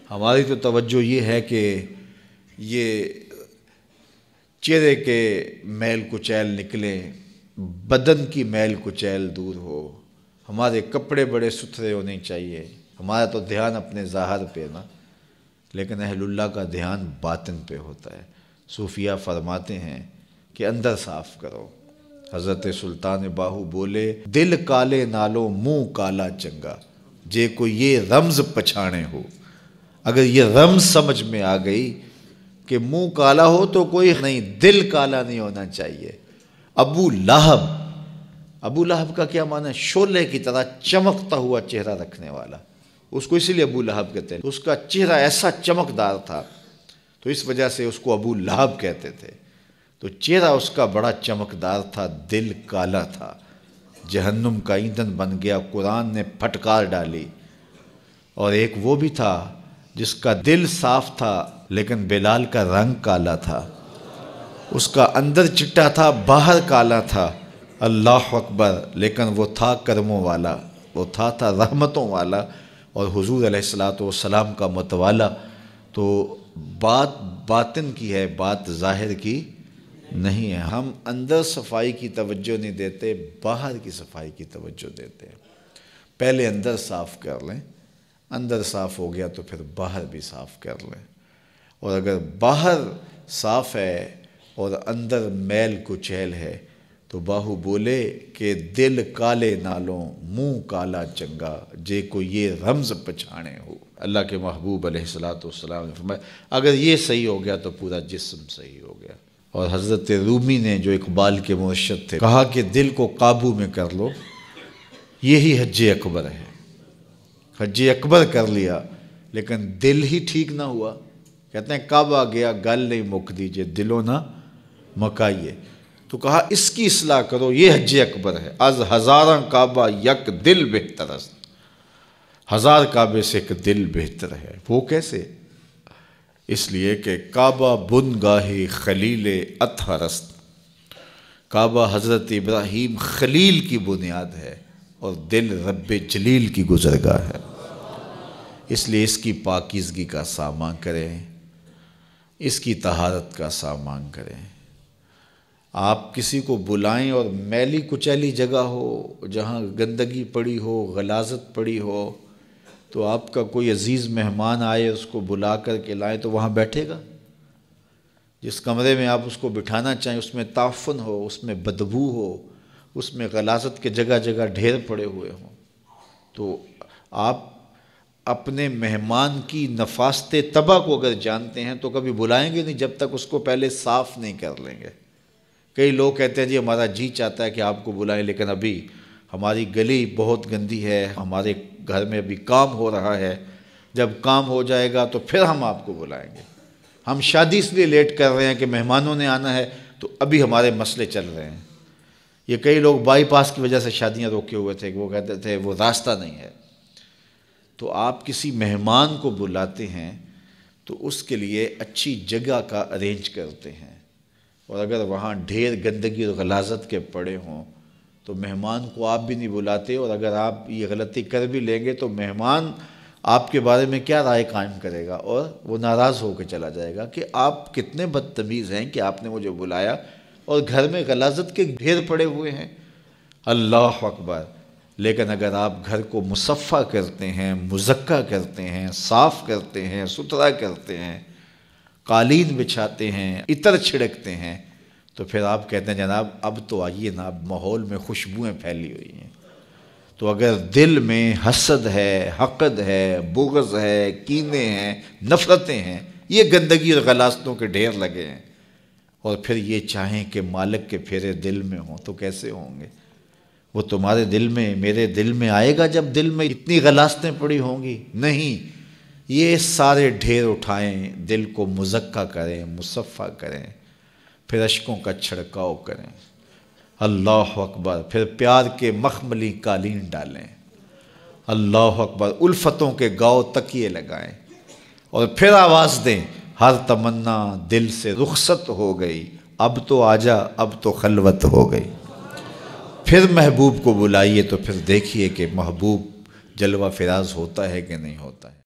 ہماری تو توجہ یہ ہے کہ یہ چہرے کے میل کچیل نکلیں، بدن کی میل کچیل دور ہو، ہمارے کپڑے بڑے ستھرے ہونے چاہیے۔ ہمارا تو دھیان اپنے ظاہر پہ نا، لیکن اہل اللہ کا دھیان باطن پہ ہوتا ہے۔ صوفیہ فرماتے ہیں کہ اندر صاف کرو۔ حضرت سلطان باہو بولے، دل کالے نالو منہ کالا چنگا، جے کوئی یہ رمز پچھانے ہو۔ اگر یہ رمز سمجھ میں آ گئی کہ منہ کالا ہو تو کوئی نہیں، دل کالا نہیں ہونا چاہیے۔ ابو لہب کا کیا معنی ہے؟ شعلے کی طرح چمکتا ہوا چہرہ رکھنے والا، اس کو اسی لیے ابو لہب کہتے ہیں۔ اس کا چہرہ ایسا چمکدار تھا تو اس وجہ سے اس کو ابو لہب کہتے تھے۔ تو چہرہ اس کا بڑا چمکدار تھا، دل کالا تھا، جہنم کا ایندھن بن گیا، قرآن نے پھٹکار ڈالی۔ اور ایک وہ بھی تھا جس کا دل صاف تھا لیکن بلال کا رنگ کالا تھا، اس کا اندر چٹا تھا باہر کالا تھا، اللہ اکبر، لیکن وہ تھا کرموں والا، وہ تھا رحمتوں والا اور حضور علیہ السلام کا متوالا۔ تو بات باطن کی ہے، بات ظاہر کی نہیں ہے۔ ہم اندر صفائی کی توجہ نہیں دیتے، باہر کی صفائی کی توجہ دیتے ہیں۔ پہلے اندر صاف کر لیں، اندر صاف ہو گیا تو پھر باہر بھی صاف کر لیں۔ اور اگر باہر صاف ہے اور اندر میل کچیل ہے تو باہو بولے کہ دل کالے نالوں منہ کالا چنگا، جے کو یہ رمز پچھانے ہو۔ اللہ کے محبوب علیہ السلام نے فرمایا اگر یہ صحیح ہو گیا تو پورا جسم صحیح ہو گیا۔ اور حضرت رومی نے جو اقبال کے مرشد تھے کہا کہ دل کو قابو میں کر لو، یہی حج اکبر ہے۔ حج اکبر کر لیا لیکن دل ہی ٹھیک نہ ہوا، کہتے ہیں کعبہ گیا گل نہیں مک دیجئے، دلوں نہ مکائیے۔ تو کہا اس کی اصلاح کرو، یہ حج اکبر ہے۔ از ہزاراں کعبہ یک دل بہتر است، ہزار کعبے سے ایک دل بہتر ہے۔ وہ کیسے؟ اس لیے کہ کعبہ بنگاہ خلیل اطہر است، کعبہ حضرت ابراہیم خلیل کی بنیاد ہے اور دل رب جلیل کی گزرگاہ ہے۔ اس لیے اس کی پاکیزگی کا سامان کریں، اس کی طہارت کا سامان کریں۔ آپ کسی کو بلائیں اور میلی کچیلی جگہ ہو، جہاں گندگی پڑی ہو، غلاظت پڑی ہو، تو آپ کا کوئی عزیز مہمان آئے اس کو بلا کر کے لائیں تو وہاں بیٹھے گا؟ جس کمرے میں آپ اس کو بٹھانا چاہیں اس میں تعفن ہو، اس میں بدبو ہو، اس میں غلاظت کے جگہ جگہ ڈھیر پڑے ہوئے ہوں، تو آپ اپنے مہمان کی نفاست طبع کو اگر جانتے ہیں تو کبھی بلائیں گے نہیں جب تک اس کو پہلے صاف نہیں کر لیں گے۔ کئی لوگ کہتے ہیں جی ہمارا جی چاہتا ہے کہ آپ کو بلائیں لیکن ابھی ہماری گلی بہت گندی ہے، ہمارے گھر میں ابھی کام ہو رہا ہے، جب کام ہو جائے گا تو پھر ہم آپ کو بلائیں گے۔ ہم شادی اس لیے لیٹ کر رہے ہیں کہ مہمانوں نے آنا ہے تو ابھی ہمارے مسئلے چل رہے ہیں۔ یہ کئی لوگ بائی پاس کی وجہ سے شادیاں روکے ہوئے تھے، وہ کہتے تھے وہ راستہ نہیں ہے۔ تو آپ کسی مہمان کو بلاتے ہیں تو اس کے لیے اچھی جگہ کا ارینج کرتے ہیں، اور اگر وہاں ڈھیر گندگی اور غلاظت کے پڑے ہوں تو مہمان کو آپ بھی نہیں بلاتے، اور اگر آپ یہ غلطی کر بھی لیں گے تو مہمان آپ کے بارے میں کیا رائے قائم کرے گا، اور وہ ناراض ہو کے چلا جائے گا کہ آپ کتنے بدتمیز ہیں کہ آپ نے مجھے بلایا اور گھر میں غلاظت کے ڈھیر پڑے ہوئے ہیں۔ اللہ اکبر! لیکن اگر آپ گھر کو مصفح کرتے ہیں، مزکہ کرتے ہیں، صاف کرتے ہیں، ستھرا کرتے ہیں، قالین بچھاتے ہیں، عطر چھڑکتے ہیں، تو پھر آپ کہتے ہیں جناب اب تو آئیے نا، اب ماحول میں خوشبوئیں پھیلی ہوئی ہیں۔ تو اگر دل میں حسد ہے، حقد ہے، بغض ہے، کینے ہیں، نفرتیں ہیں، یہ گندگی اور غلاظتوں کے ڈھیر لگے ہیں، اور پھر یہ چاہیں کہ مالک کے پھیرے دل میں ہوں تو کیسے ہوں گے؟ وہ تمہارے دل میں، میرے دل میں آئے گا جب دل میں اتنی غلاظتیں پڑی ہوں گی؟ نہیں، یہ سارے ڈھیر اٹھائیں، دل کو مزکہ کریں، مصفح کریں، پھر اشکوں کا چھڑکاؤ کریں۔ اللہ اکبر! پھر پیار کے مخملی قالین ڈالیں، اللہ اکبر! الفتوں کے گاؤ تکیے لگائیں، اور پھر آواز دیں، ہر تمنا دل سے رخصت ہو گئی، اب تو آجا، اب تو خلوت ہو گئی۔ پھر محبوب کو بلائیے تو پھر دیکھیے کہ محبوب جلوہ فراز ہوتا ہے کہ نہیں ہوتا ہے۔